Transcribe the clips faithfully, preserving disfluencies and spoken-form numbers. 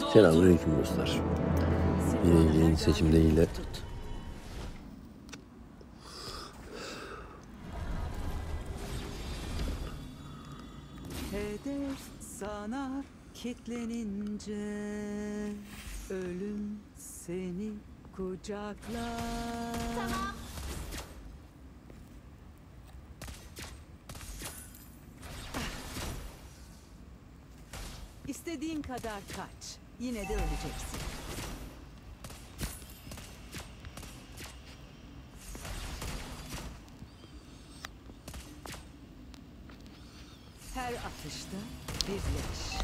Selamünaleyküm dostlar. Yine yeni seçimde ile hedef sana kitlenince ölüm seni kucaklar. Tamam. İstediğin kadar kaç. Yine de öleceksin. Her atışta birleş.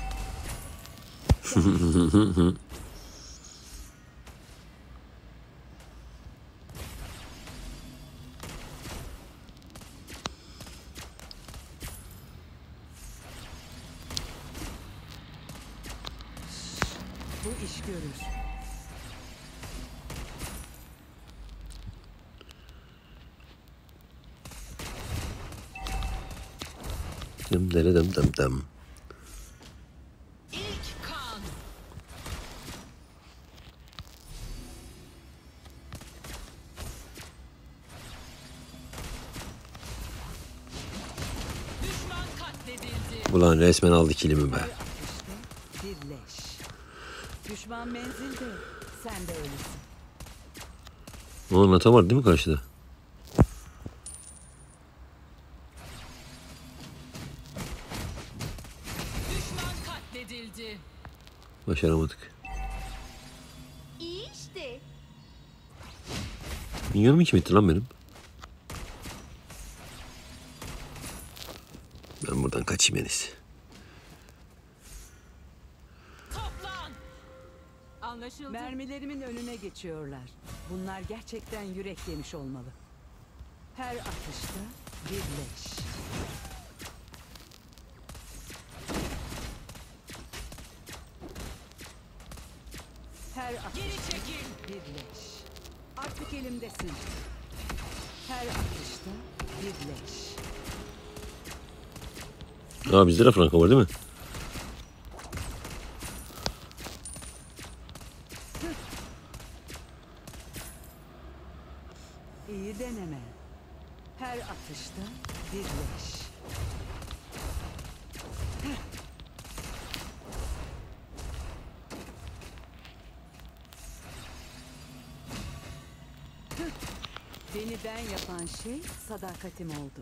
Bu iş görür. dım dere dım dım dım. İlk kan. Düşman katledildi. Ulan resmen aldı kilimi be. Her atışta birleş. Düşman menzilde, sen de öylesin. Onun ata var değil mi karşıda? Düşman katledildi. Başaramadık. İyi işte. Minyonum iki bitti lan benim. Ben buradan kaçayım en iyisi. Toplan. Anlaşıldı. Mermilerimin önüne geçiyorlar. Bunlar gerçekten yürek yemiş olmalı. Her atışta birleş. Her atışta Geri çekil. birleş. Artık elimdesin. Her atışta birleş. Aa bizde de franka var değil mi? İyi deneme. Her atışta birleş. Beni ben yapan şey sadakatim oldu.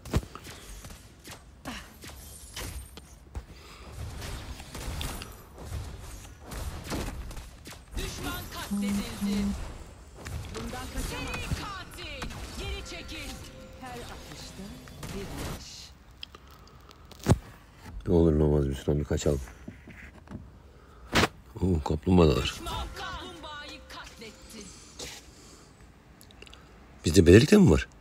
Düşman katledildi. Bundan kaçamam. Seri katil. Geri çekil. Her atışta birleş. Ne olur ne olmaz bir süre bir kaçalım. Oo kaplumbağalar. Düşman kaplumbağayı katletti. Bizde belirlikte mi var?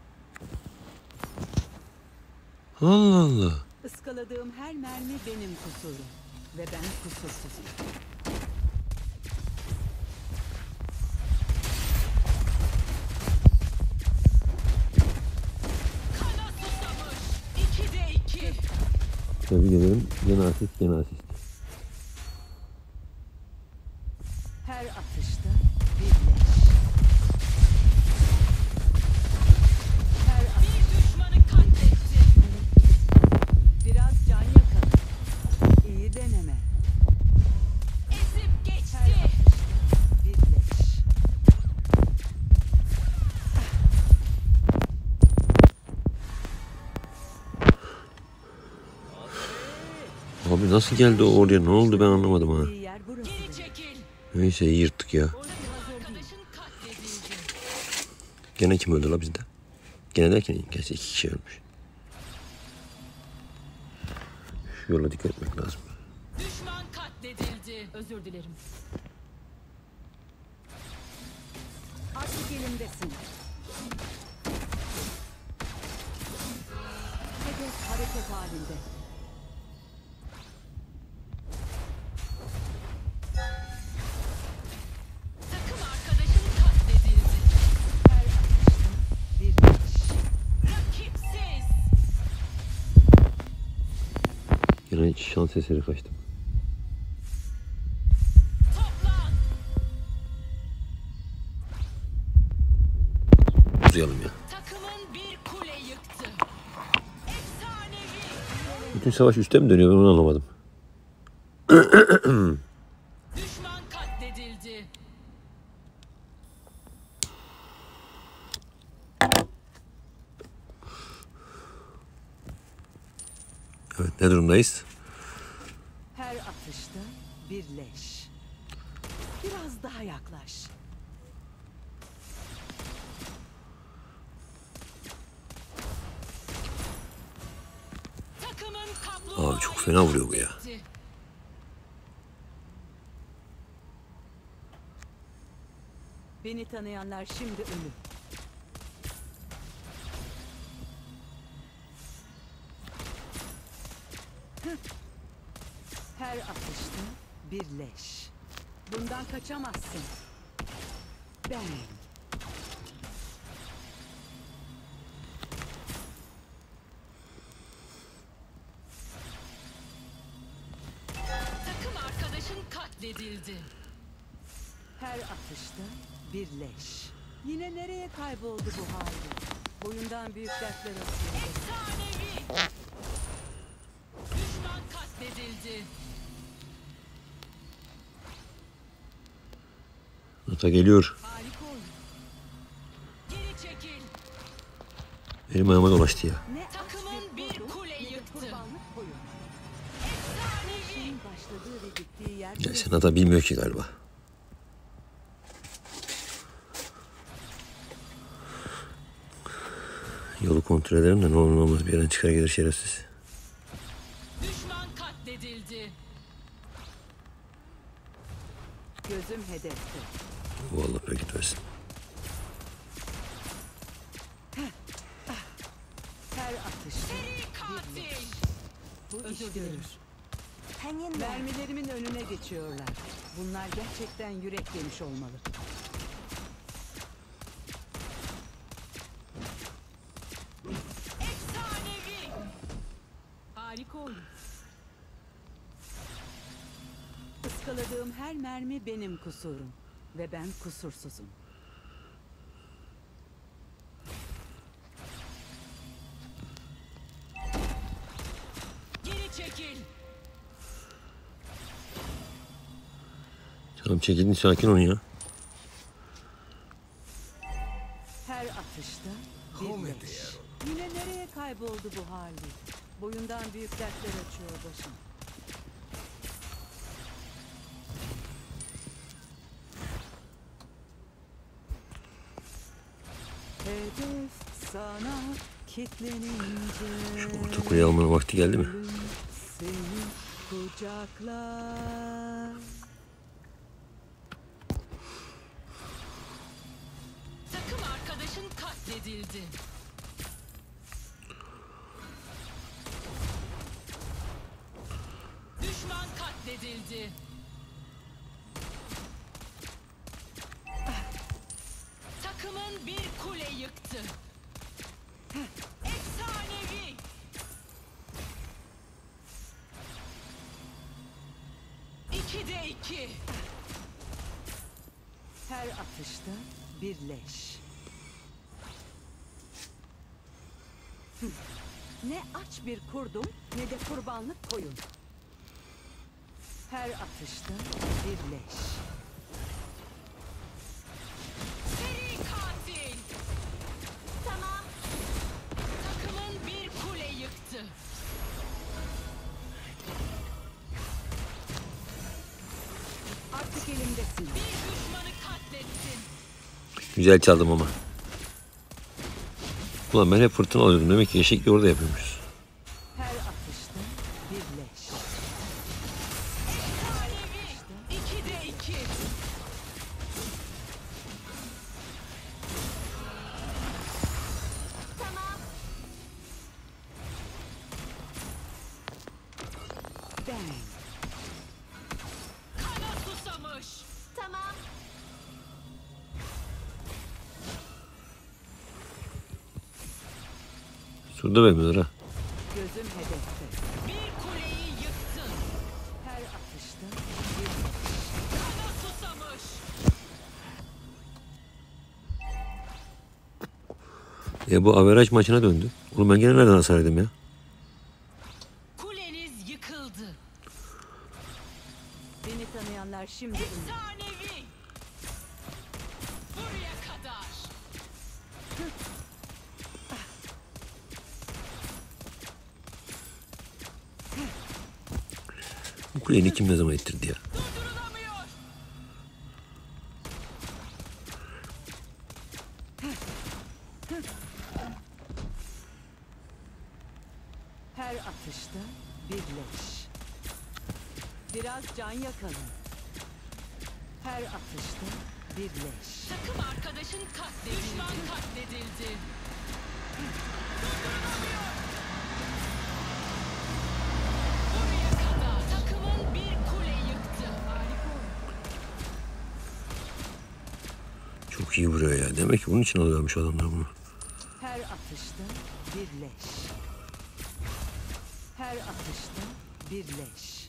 Allah Allah. Iskaladığım her mermi benim kusurum. Ve ben kusursuzum. Kana susamış. İkide iki. Tebrik ederim. Gene asist gene asist. Her atışta birleş. Her at- Bir düşmanı katletti. biraz can yakalım. İyi deneme. Ezip Her geçti. atışta birleş. Abi nasıl geldi o oraya? Ne oldu ben anlamadım ha. İyi yer burası. Geri çekil. Neyse iyi yırttık ya. Arkadaşın katledildi. Gene kim öldü la bizde? Gene derken gerçi iki kişi ölmüş. Şu yola dikkat etmek lazım. Düşman katledildi. Özür dilerim. Artık elimdesin. Hedef hareket halinde. Takım arkadaşın katledildi. Her atışta birleş. Rakipsiz. Yine hiç şans eseri kaçtım. uzayalım ya. Takımın bir kule yıktı. Efsanevi. Bütün savaş üstte mi dönüyor ben onu anlamadım. Düşman katledildi. Evet ne durumdayız? Her atışta birleş. Biraz daha yaklaş. Takımın kaplumbağa Abi çok fena vuruyor bu ya. katletti. Beni tanıyanlar şimdi ölür. Hıh. Her atışta birleş. Bundan kaçamazsın. Ben. Takım arkadaşın katledildi. Her atışta birleş. Yine nereye kayboldu bu hali? Boyundan büyük dertler atıyor. Efsanevi. Düşman katledildi. Ata geliyor. Harika oyun. Geri çekil. Elim ayağıma dolaştı ya. Ne Takımın aç bir kurdum, kule ne de yıktı. kurbanlık koyun. Efsanevi. Şeyin başladığı ve bittiği yer Ya sen ata bilmiyor ki galiba. Yolu kontrol ederim de ne olur ne olmaz bir yerden çıkar gelir şerefsiz. Düşman katledildi. gözüm hedefte. Vallahi bereket versin. Her atışta Seri katil. bu iş görür. Hangin Mermilerimin önüne geçiyorlar. Bunlar gerçekten yürek yemiş olmalı. Efsanevi. Harika oyun. Iskaladığım her mermi benim kusurum. Ve ben kusursuzum. Geri çekil. Tamam çekilin sakin olun ya. Her atışta birleş. Yine nereye kayboldu bu hali? Boyundan büyük dertler açıyor başım. Hedef sana kitlenince Şu orta kuleyi almanın vakti geldi mi? ölüm seni kucaklar. Takım arkadaşın katledildi. Düşman katledildi. Takımın bir kule yıktı. Efsanevi. İkide iki. Her atışta birleş. Hı. Ne aç bir kurdum ne de kurbanlık koyun. Her atışta birleş. Seri katil. Tamam. Takımın bir kule yıktı. Artık elimdesin. Bir düşmanı katlettin. Güzel çaldım ama. Ulan ben hep fırtına alıyordum. Demek ki eşekli orada yapıyormuşuz. Her atışta birleş. Efsanevi. İkide iki. Tamam. Bang. Kana susamış. Tamam. Surda vermiyorlar ha. Gözüm hedefte. Bir kuleyi yıktın. Her atışta birleş. Kana susamış. E bu averaj maçına döndü. Oğlum ben gene nereden hasar yedim ya? Kuleniz yıkıldı. Beni tanıyanlar şimdi ünlü. Efsanevi. Buraya kadar. Bu kuleyi kim ne zaman ittirdi ya? Durdurulamıyor. Her atışta birleş. Biraz can yakalım. Her atışta birleş. Takım arkadaşın katledildi. Düşman katledildi. Durdurulamıyor. Buraya kadar. Takımın bir kule yıktı. Harika oldu. Çok iyi vuruyor ya. Demek ki bunun için alıyormuş adamlar bunu. Her atışta birleş. Her atışta birleş.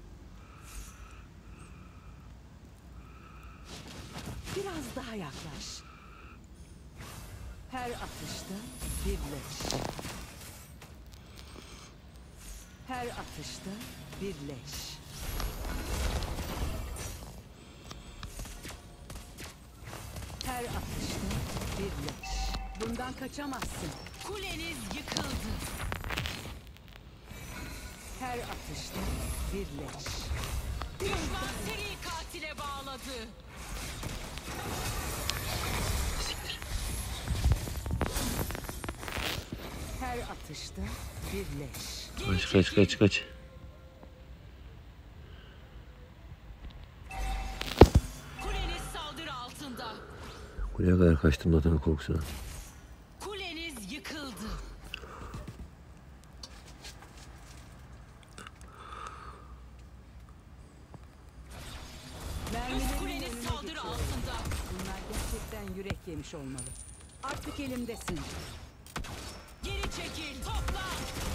Biraz daha yaklaş. Her atışta birleş. Her atışta birleş. Her atışta birleş. Bundan kaçamazsın. Kuleniz yıkıldı. Her atışta birleş. Düşman seri katile bağladı. Her atışta birleş. Kaç kaç kaç kaç. Kuleniz saldırı altında. Kuleye kadar kaçtım zaten korkusuna. Kuleniz yıkıldı. Mermilerin Kuleniz önüne saldırı geçiyor. altında. Bunlar gerçekten yürek yemiş olmalı. Artık elimdesin. Geri çekil. Topla.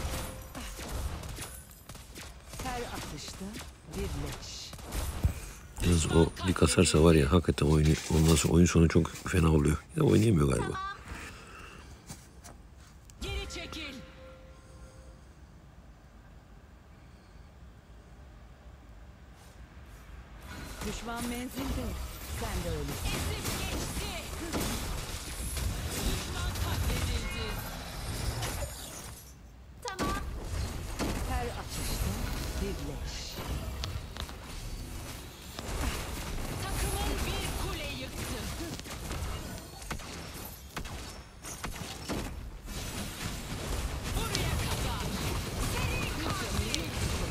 Her atışta birleş. Yalnız o bir kasarsa var ya hakikaten oyunu, ondan sonra oyun sonu çok fena oluyor. Ya oynayamıyor galiba. Geri çekil. Düşman menzilde. Sen de öylesin. Ezip geçti. Düşman katledildi. Tamam. Her atışta birleş. Takımın bir kule yıktı. Buraya kadar. Seri katil.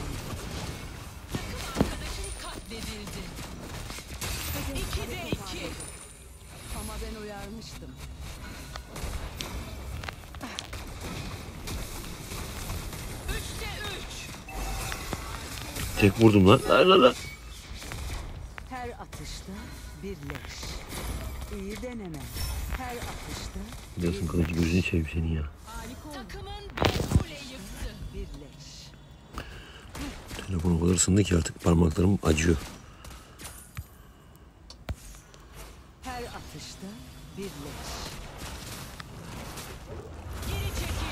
Takım arkadaşın katledildi. İkide iki. Ama ben uyarmıştım. Üçte üç. Tek vurdum lan. La la la. Her atışta birleş. İyi deneme. Her atışta Biliyorsun kalıcı gözünü seveyim senin ya. harika oldu. Takımın bir kule yıktı. Birleş. Telefon o kadar ısındı ki artık parmaklarım acıyor. Her atışta birleş. Geri çekil.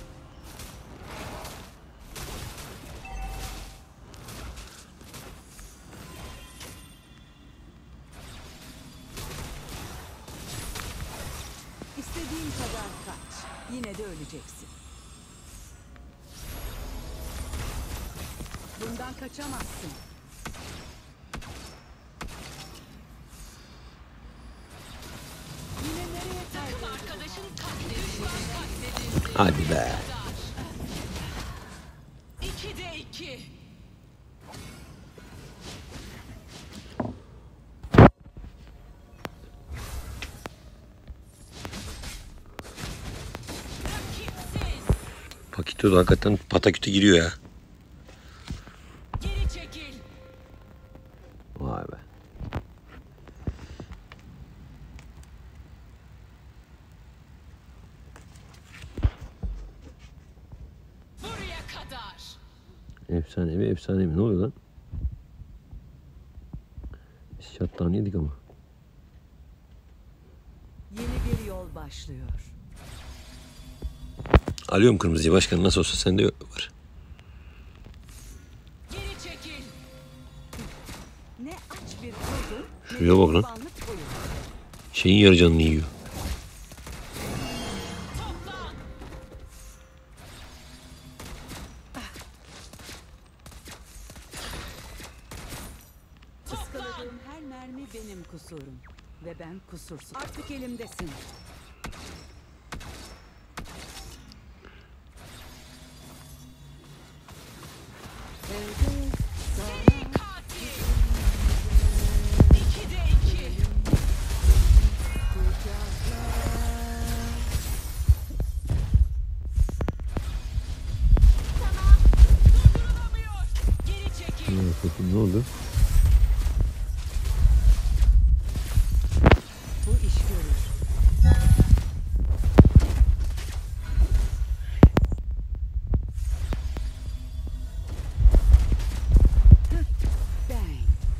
İstediğin kadar kaç. Yine de öleceksin. Bundan kaçamazsın. Yine nereye Takım kaybol? arkadaşın katledildi. Düşman katledildi. Hadi be. İkide iki. Rakipsiz. Pakito da hakikaten pataküte giriyor ya. Geri çekil. Vay be. Buraya kadar. Efsanevi efsanevi ne oluyor lan? Biz şattan yedik ama. Yeni bir yol başlıyor. Alıyorum kırmızıyı başkan, nasıl olsa sende var. Geri çekil. Ne aç bir kurdun, ne Şuraya de bak lan. kurbanlık koyun. Şeyin yarı canını yiyor. Toplan. Iskaladığım her mermi benim kusurum. Ve ben kusursuz. Artık elimdesin. Evet, sana Katil. İkide iki. Durdurulamıyor. Geri çekil. Ne oldu? bu iş görür. Bang.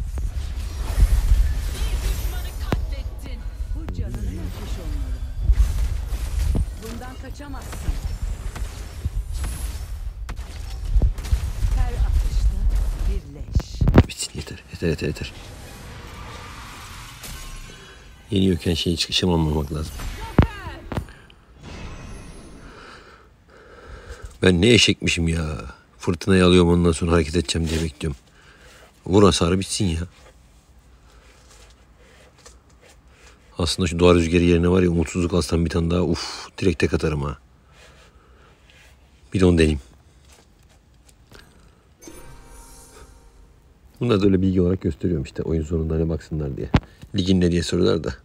Bir düşmanı katlettin. Bu canını yakmış olmalı. Bundan kaçamazsın. Her atışta birleş. Bitsin, yeter. Yeter yeter yeter. Yeniyorken şeyi çıkışamamak lazım. Ben ne eşekmişim ya. Fırtınayı alıyorum, ondan sonra hareket edeceğim diye bekliyorum. Vur hasarı bitsin ya. Aslında şu doğa rüzgarı yerine var ya, umutsuzluk alsam bir tane daha, uf, direkt tek atarım ha. Bir de onu deneyeyim. Bunları da öyle bilgi olarak gösteriyorum işte, oyun sonunda hani baksınlar diye. Ligin ne diye soruyorlar da.